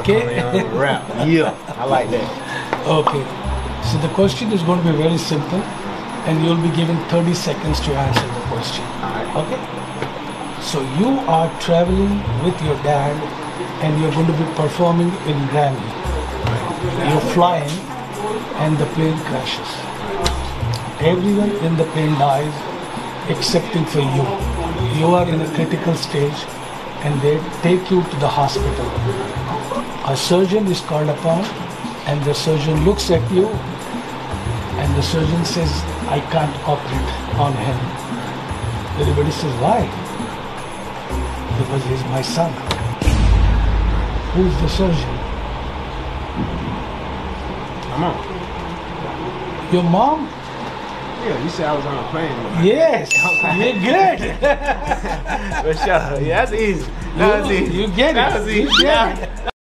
Okay. Rap. Yeah, I like that. Okay. So the question is going to be very simple, and you'll be given 30 seconds to answer the question. Okay. So you are traveling with your dad, and you're going to be performing in Grammy. You're flying, and the plane crashes. Everyone in the plane dies, excepting for you. You are in a critical stage, and they take you to the hospital. A surgeon is called upon, and the surgeon looks at you, and the surgeon says, I can't operate on him. Everybody says, why? Because he's my son. Who's the surgeon? Come on. Your mom? Yeah, you said I was on a plane. Yes, you're good. For sure. Yeah, that's easy. That was easy. You get it. That was easy. You get it.